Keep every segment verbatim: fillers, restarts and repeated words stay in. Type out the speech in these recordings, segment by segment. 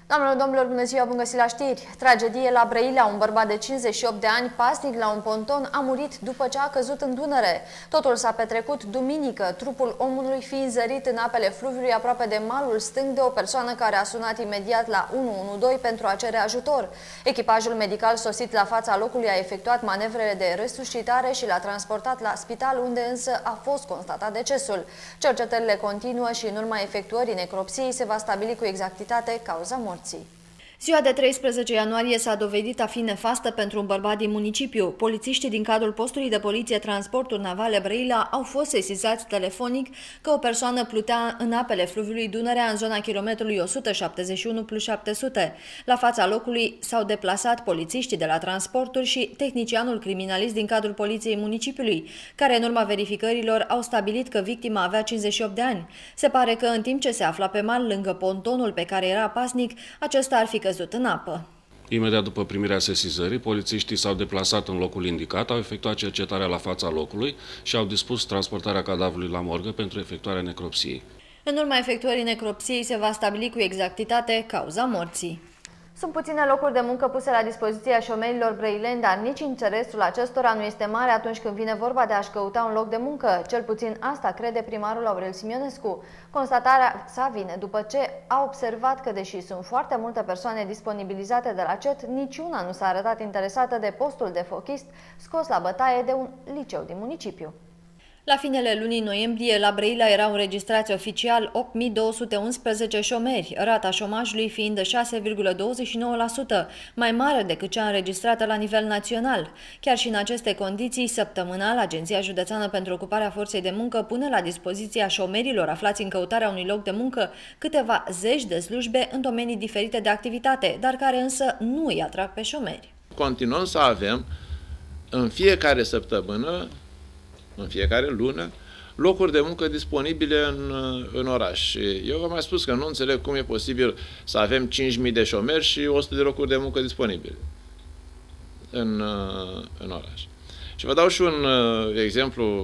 Doamnelor, domnilor, bună ziua, bun găsit la știri! Tragedie la Brăila, un bărbat de cincizeci și opt de ani, pasnic la un ponton, a murit după ce a căzut în Dunăre. Totul s-a petrecut duminică, trupul omului fiind zărit în apele fluviului aproape de malul stâng de o persoană care a sunat imediat la unu unu doi pentru a cere ajutor. Echipajul medical sosit la fața locului a efectuat manevrele de resuscitare și l-a transportat la spital, unde însă a fost constatat decesul. Cercetările continuă și în urma efectuării necropsiei se va stabili cu exactitate cauza morții. Ziua de treisprezece ianuarie s-a dovedit a fi nefastă pentru un bărbat din municipiu. Polițiștii din cadrul postului de poliție Transporturi Navale Brăila au fost sesizați telefonic că o persoană plutea în apele fluviului Dunărea în zona kilometrului o sută șaptezeci și unu plus șapte sute. La fața locului s-au deplasat polițiștii de la Transporturi și tehnicianul criminalist din cadrul poliției municipiului, care în urma verificărilor au stabilit că victima avea cincizeci și opt de ani. Se pare că în timp ce se afla pe mal lângă pontonul pe care era pasnic, acesta ar fi căzut în apă. Imediat după primirea sesizării, polițiștii s-au deplasat în locul indicat, au efectuat cercetarea la fața locului și au dispus transportarea cadavrului la morgă pentru efectuarea necropsiei. În urma efectuării necropsiei se va stabili cu exactitate cauza morții. Sunt puține locuri de muncă puse la dispoziția șomerilor brăileni, dar nici interesul acestora nu este mare atunci când vine vorba de a-și căuta un loc de muncă. Cel puțin asta crede primarul Aurel Simionescu. Constatarea sa vine după ce a observat că, deși sunt foarte multe persoane disponibilizate de la C E T, niciuna nu s-a arătat interesată de postul de fochist scos la bătaie de un liceu din municipiu. La finele lunii noiembrie, la Brăila erau înregistrați oficial opt mii două sute unsprezece șomeri, rata șomajului fiind de șase virgulă douăzeci și nouă la sută, mai mare decât cea înregistrată la nivel național. Chiar și în aceste condiții, săptămânal, Agenția Județeană pentru Ocuparea Forței de Muncă pune la dispoziția șomerilor aflați în căutarea unui loc de muncă câteva zeci de slujbe în domenii diferite de activitate, dar care însă nu îi atrag pe șomeri. Continuăm să avem în fiecare săptămână, în fiecare lună, locuri de muncă disponibile în, în oraș. Și eu v-am mai spus că nu înțeleg cum e posibil să avem cinci mii de șomeri și o sută de locuri de muncă disponibile în, în oraș. Și vă dau și un exemplu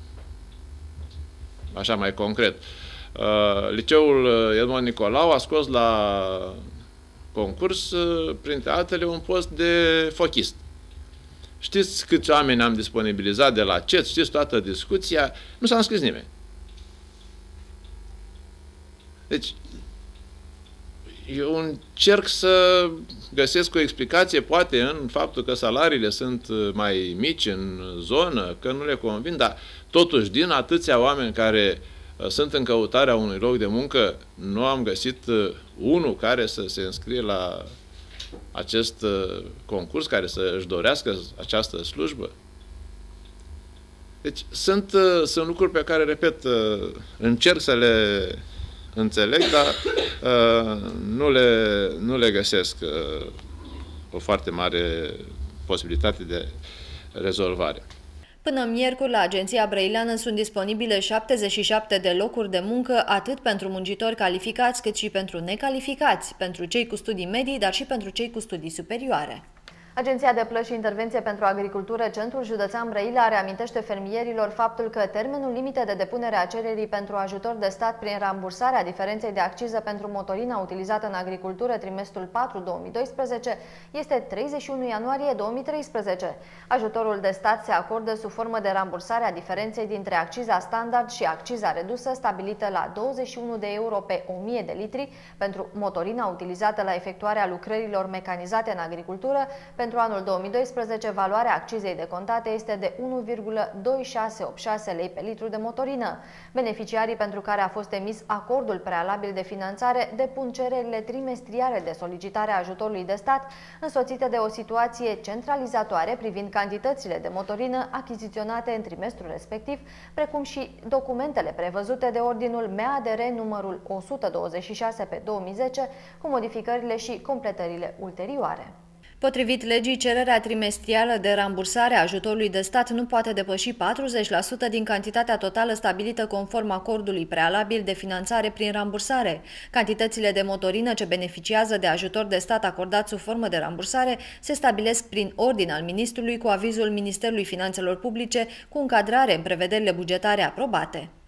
așa mai concret. Liceul Edmond Nicolau a scos la concurs, printre altele, un post de fochist. Știți câți oameni am disponibilizat de la C E T, știți toată discuția, nu s-a înscris nimeni. Deci, eu încerc să găsesc o explicație, poate în faptul că salariile sunt mai mici în zonă, că nu le convin, dar totuși din atâția oameni care sunt în căutarea unui loc de muncă, nu am găsit unul care să se înscrie la acest concurs, care să își dorească această slujbă. Deci sunt, sunt lucruri pe care, repet, încerc să le înțeleg, dar nu le, nu le găsesc o foarte mare posibilitate de rezolvare. Până miercuri, la Agenția Brăileană sunt disponibile șaptezeci și șapte de locuri de muncă, atât pentru muncitori calificați, cât și pentru necalificați, pentru cei cu studii medii, dar și pentru cei cu studii superioare. Agenția de Plăți și Intervenție pentru Agricultură, Centrul Județean Brăila, reamintește fermierilor faptul că termenul limite de depunere a cererii pentru ajutor de stat prin rambursarea diferenței de acciză pentru motorina utilizată în agricultură trimestrul patru două mii doisprezece este treizeci și unu ianuarie două mii treisprezece. Ajutorul de stat se acordă sub formă de rambursare a diferenței dintre acciza standard și acciza redusă, stabilită la douăzeci și unu de euro pe o mie de litri pentru motorina utilizată la efectuarea lucrărilor mecanizate în agricultură. Pentru anul două mii doisprezece, valoarea accizei decontate este de unu virgulă doi șase opt șase lei pe litru de motorină. Beneficiarii pentru care a fost emis acordul prealabil de finanțare depun cererile trimestriale de solicitare a ajutorului de stat, însoțite de o situație centralizatoare privind cantitățile de motorină achiziționate în trimestrul respectiv, precum și documentele prevăzute de ordinul M A D R numărul o sută douăzeci și șase pe două mii zece, cu modificările și completările ulterioare. Potrivit legii, cererea trimestrială de rambursare a ajutorului de stat nu poate depăși patruzeci la sută din cantitatea totală stabilită conform acordului prealabil de finanțare prin rambursare. Cantitățile de motorină ce beneficiază de ajutor de stat acordat sub formă de rambursare se stabilesc prin ordin al ministrului cu avizul Ministerului Finanțelor Publice, cu încadrare în prevederile bugetare aprobate.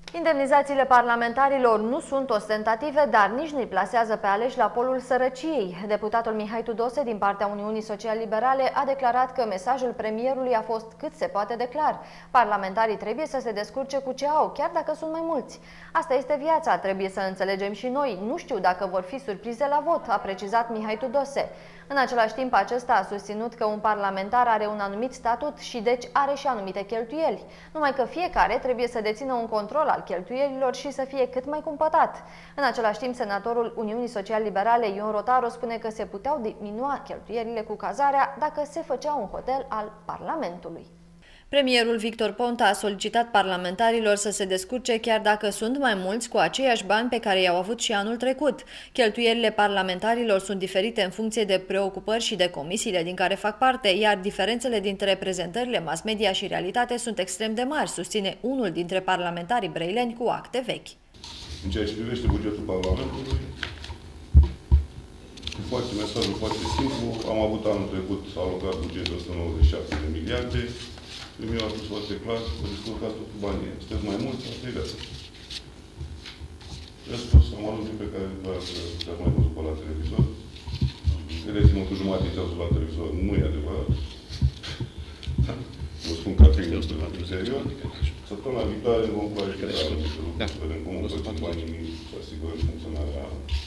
Indemnizațiile parlamentarilor nu sunt ostentative, dar nici nu-i plasează pe aleși la polul sărăciei. Deputatul Mihai Tudose, din partea Uniunii Social-Liberale, a declarat că mesajul premierului a fost cât se poate de clar. Parlamentarii trebuie să se descurce cu ce au, chiar dacă sunt mai mulți. Asta este viața, trebuie să înțelegem și noi. Nu știu dacă vor fi surprize la vot, a precizat Mihai Tudose. În același timp, acesta a susținut că un parlamentar are un anumit statut și deci are și anumite cheltuieli. Numai că fiecare trebuie să dețină un control al cheltuielilor și să fie cât mai cumpătat. În același timp, senatorul Uniunii Social-Liberale Ion Rotaru spune că se puteau diminua cheltuielile cu cazarea dacă se făcea un hotel al Parlamentului. Premierul Victor Ponta a solicitat parlamentarilor să se descurce chiar dacă sunt mai mulți cu aceiași bani pe care i-au avut și anul trecut. Cheltuielile parlamentarilor sunt diferite în funcție de preocupări și de comisiile din care fac parte, iar diferențele dintre prezentările mass media și realitate sunt extrem de mari, susține unul dintre parlamentarii breileni cu acte vechi. În ceea ce privește bugetul Parlamentului, foarte mesajul foarte simplu, am avut anul trecut alocat bugetul o sută nouăzeci și șapte de miliarde. Premierul a spus foarte clar, vă descurcați tot cu banii. Sunteți mai mulți, asta e viața. Răspuns, am anunțit pe care doar să mai văzut pe la televizor. Vedeți-mă cu jumătate de ceasul la televizor, nu e adevărat. Vă spun ca fiind interior. Săptămâna viitoare vom clarifica anumite lucruri, să vedem cum împărțim banii, să asigurăm funcționarea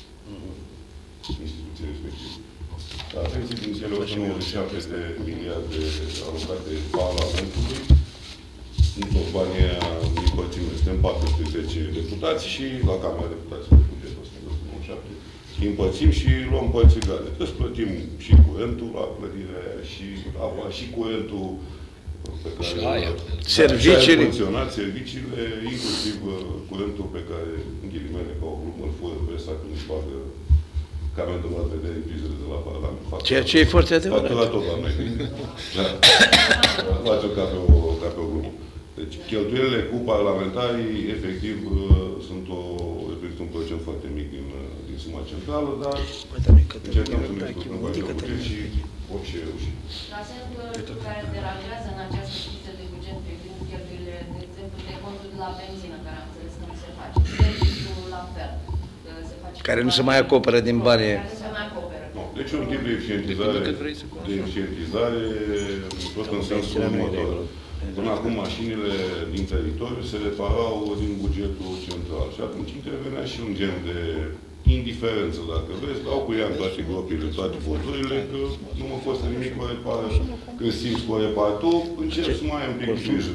instituției respective. Atenție, din cele o sută nouăzeci și șapte de miliarde alocate Parlamentului, în toți banii împărțim, suntem patru sute zece deputați și la Camera Deputaților de bugetul o sută nouăzeci și șapte. Împărțim și luăm părți egale. Îți plătim și curentul la clădirea aia, și apa, și curentul pe care... Serviciile. Serviciile, inclusiv curentul pe care, în ghilimele, ca o glumă, îl fură presa când își bagă Camera de vedere prizele de la Parlament. Ceea ce e foarte adevărat. Factura tot la noi. Da. Face-o ca pe o, ca pe o glumă. Deci, cheltuielile cu parlamentarii, efectiv, sunt o, efectiv, un procent foarte mic din, din suma centrală, dar încercăm să ne scurtăm banii la buget și orice reușit. Asemenea, care deranjează în această schiță de buget privind cheltuielile, de exemplu, de contul de la benzină, care am înțeles că nu se face. Serviciul la fel. Care nu se mai acoperă din bani. No, deci un tip de eficientizare, de eficientizare tot în sensul următor. Până acum mașinile din teritoriu se reparau din bugetul central și atunci intervenea și un gen de indiferență, dacă vreți, dau cu ea în toate gropile, toate voturile, că nu mă fost nimic cu repară. Când simți cu reparatul, încerc să mai am un pic grijă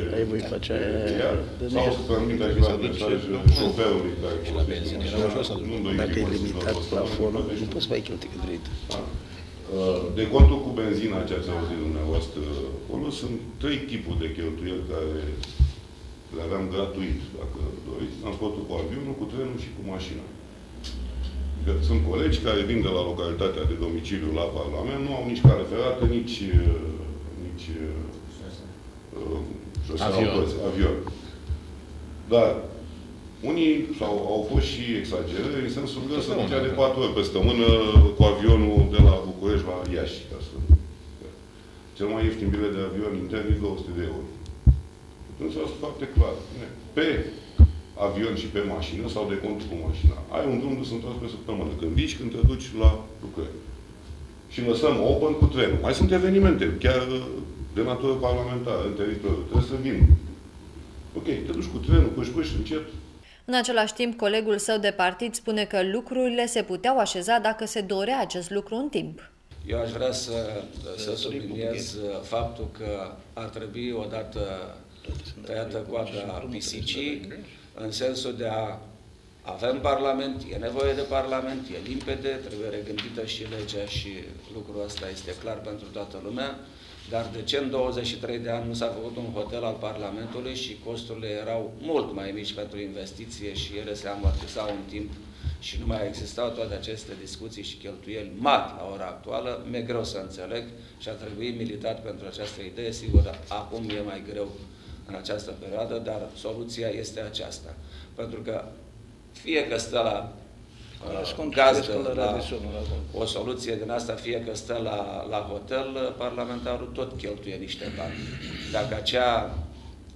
de ea. Sau să transmit acela mesaj șoferului care dacă e limitat plafonul, nu poți să faci cheltuie cât vrei. De contul cu benzina, ce ați auzit dumneavoastră acolo, sunt trei tipuri de cheltuieli care le aveam gratuit, dacă doriți. Transportul cu avionul, cu trenul și cu mașina. Sunt colegi care vin de la localitatea de domiciliu la Parlament, nu au nici cale ferată, nici, nici uh, avion. avion. Dar unii sau au fost și exagerări, în sensul că se ducea de patru ori pe săptămână cu avionul de la București la Iași. Ca să... Cel mai ieftin bilet de avion intern e două sute de euro. Atunci asta foarte clar. Pe avion și pe mașină sau de cont cu mașina. Ai un drum de sunt pe săptămână. Când vii, când te duci la lucrări. Și lăsăm open cu trenul. Mai sunt evenimente, chiar de natură parlamentară, în teritoriu. Trebuie să vin. Ok, te duci cu trenul, păși, păși, încet. În același timp, colegul său de partid spune că lucrurile se puteau așeza dacă se dorea acest lucru în timp. Eu aș vrea să, să subliniez faptul că ar trebui odată tăiată coada pisicii, în sensul de a avem Parlament, e nevoie de Parlament, e limpede, trebuie regândită și legea și lucrul ăsta este clar pentru toată lumea, dar de ce în douăzeci și trei de ani nu s-a făcut un hotel al Parlamentului și costurile erau mult mai mici pentru investiție și ele se amortisau în timp și nu mai existau toate aceste discuții și cheltuieli mari la ora actuală, mi-e greu să înțeleg și ar trebui militat pentru această idee. Sigur, acum e mai greu în această perioadă, dar soluția este aceasta. Pentru că fie că stă la uh, gazdă, la o soluție din asta, fie că stă la, la hotel, parlamentarul tot cheltuie niște bani. Dacă acea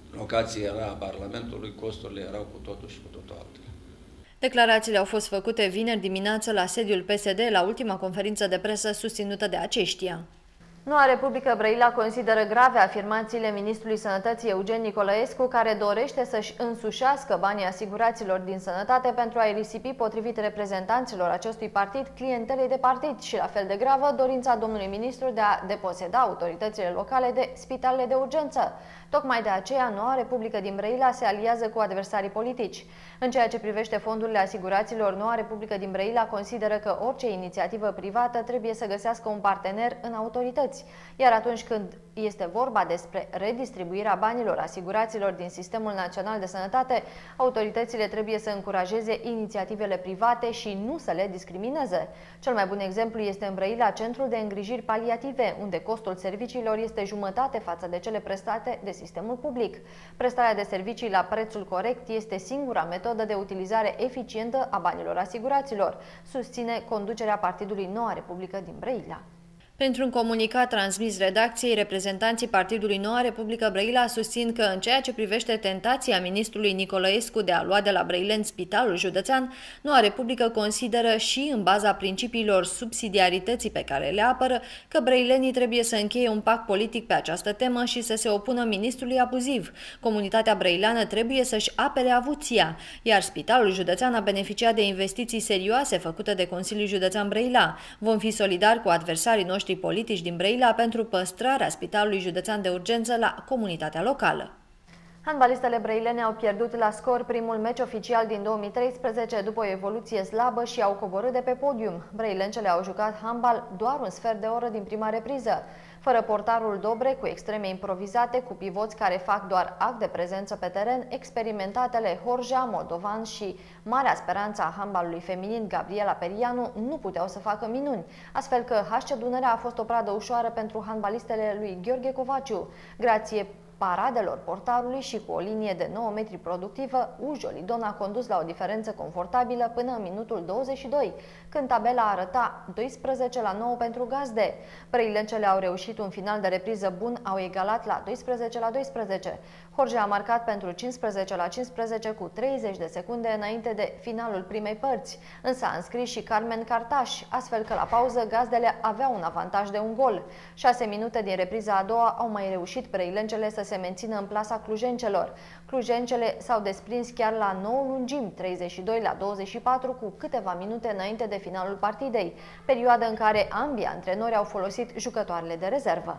locație era a Parlamentului, costurile erau cu totul și cu totul altele. Declarațiile au fost făcute vineri dimineață la sediul P S D la ultima conferință de presă susținută de aceștia. Noua Republică Brăila consideră grave afirmațiile ministrului Sănătății Eugen Nicolaescu, care dorește să-și însușească banii asiguraților din sănătate pentru a-i risipi, potrivit reprezentanților acestui partid, clientelei de partid, și la fel de gravă dorința domnului ministru de a deposeda autoritățile locale de spitalele de urgență. Tocmai de aceea, Noua Republică din Brăila se aliază cu adversarii politici. În ceea ce privește fondurile asiguraților, Noua Republică din Brăila consideră că orice inițiativă privată trebuie să găsească un partener în autorități, iar atunci când este vorba despre redistribuirea banilor asiguraților din Sistemul Național de Sănătate, autoritățile trebuie să încurajeze inițiativele private și nu să le discrimineze. Cel mai bun exemplu este în Brăila Centrul de Îngrijiri Paliative, unde costul serviciilor este jumătate față de cele prestate de sistemul public. Prestarea de servicii la prețul corect este singura metodă de utilizare eficientă a banilor asiguraților, susține conducerea Partidului Noua Republică din Brăila. Printr-un comunicat transmis redacției, reprezentanții Partidului Noua Republică Brăila susțin că în ceea ce privește tentația ministrului Nicolaescu de a lua de la brăileni Spitalul Județean, Noua Republică consideră și în baza principiilor subsidiarității pe care le apără că brăilenii trebuie să încheie un pact politic pe această temă și să se opună ministrului abuziv. Comunitatea brăileană trebuie să-și apere avuția, iar Spitalul Județean a beneficiat de investiții serioase făcute de Consiliul Județean Brăila. Vom fi solidari cu adversarii noștri politici din Brăila pentru păstrarea Spitalului Județean de Urgență la comunitatea locală. Handbalistele brăilene au pierdut la scor primul meci oficial din două mii treisprezece după o evoluție slabă și au coborât de pe podium. Brăilencele au jucat handbal doar un sfert de oră din prima repriză. Fără portarul Dobre, cu extreme improvizate, cu pivoți care fac doar act de prezență pe teren, experimentatele Horjea, Moldovan și marea speranță a handbalului feminin Gabriela Perianu nu puteau să facă minuni, astfel că H C Dunărea a fost o pradă ușoară pentru handbalistele lui Gheorghe Covaciu. Grație paradelor portarului și cu o linie de nouă metri productivă, Ujolidon a condus la o diferență confortabilă până în minutul douăzeci și doi, când tabela arăta doisprezece la nouă pentru gazde. Brăilencele au reușit un final de repriză bun, au egalat la doisprezece la doisprezece. Jorge a marcat pentru cincisprezece la cincisprezece cu treizeci de secunde înainte de finalul primei părți, însă a înscris și Carmen Cartaș, astfel că la pauză gazdele aveau un avantaj de un gol. Șase minute din repriza a doua au mai reușit brăilencele să se mențină în plasa clujencelor. Clujencele s-au desprins chiar la nouă lungimi, treizeci și doi la douăzeci și patru, cu câteva minute înainte de finalul partidei, perioadă în care ambii antrenori au folosit jucătoarele de rezervă.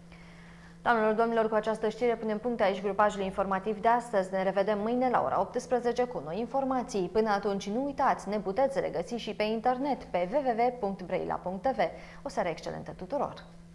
Doamnelor, domnilor, cu această știre punem punct aici grupajul informativ de astăzi. Ne revedem mâine la ora optsprezece cu noi informații. Până atunci, nu uitați, ne puteți regăsi și pe internet pe w w w punct brăila punct t v. O seară excelentă tuturor!